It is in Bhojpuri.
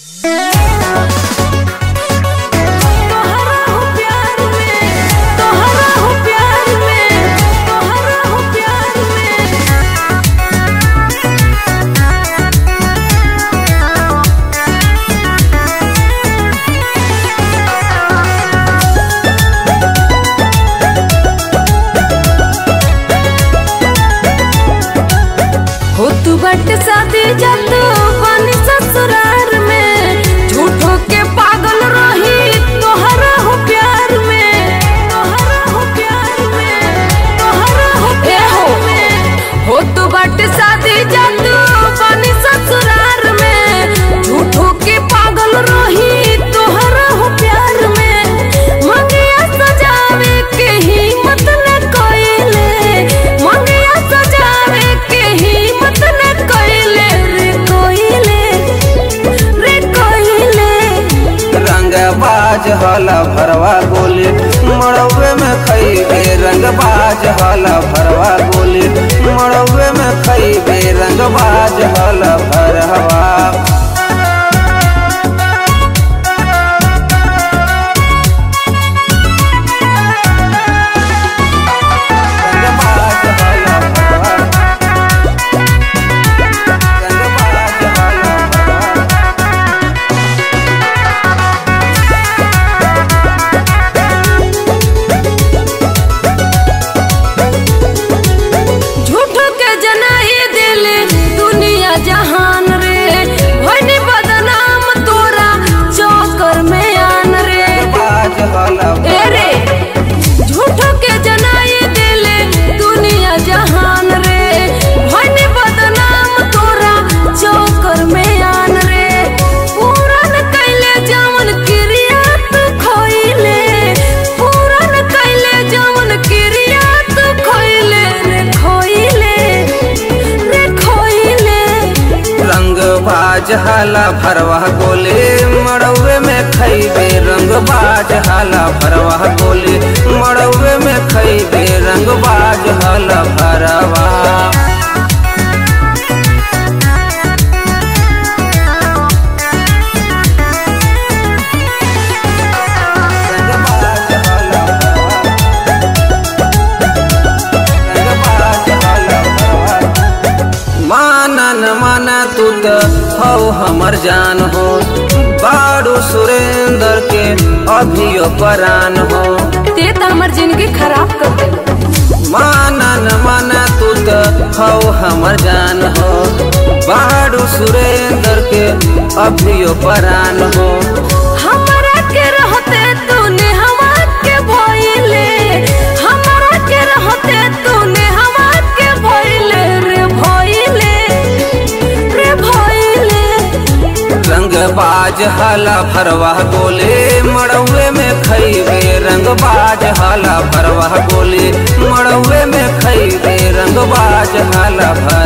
शादी जातू पानी ससुराल में झूठो के पागल रही तोहरा हो प्यार में, तोहरा हो प्यार में, तोहरा हो प्यार में। हो तू बाटे शादी जातू पानी ससुराल में झूठो के पागल रही तोहरा हो प्यार में। मंगिया सजावे के हिम्मत न कोइले, मंगिया सजावे के हिम्मत न बाज हला भरवा गोली मड़वे में खइबे रंग बाज हला भरवा गोली मड़वे में खइबे रंग बाज हला भरवा। जहान रे भनी बदनाम तोरा चौकर में आन रे ए रे झूठो के जनाई दिले दुनिया जहान रे भनी बदनाम तोरा चौकर में आन रे। पूरन कैले जवन क्रिया तू खोइले, पूरन कैले जवन क्रिया तू खोइले रे खोइले रे खोइले। बाज हाला भरवा गोली मड़वे में खइबे रंग बाज हाला भरवा गोली मड़वे में खइबे रंग बाज हाला भरवा। माना तू तो हो हमर जान हो बाड़ू सुरेंद्र के अभियो परान हो ते तो हमर जिंदगी खराब कर दे। माना तू तो हो हमर जान हो बाड़ू सुरेंद्र के अभियो परान हो। हमरा के रहते तूने हवा के भइले, हमरा के रहते तूने हवा के भइले रे भइले रे भइले। रंग बाज हाला भरवा गोली मड़वे में खइबे रंग बाज हाला भरवा गोली मड़वे में खइबे रंग बाज हाला भरवा।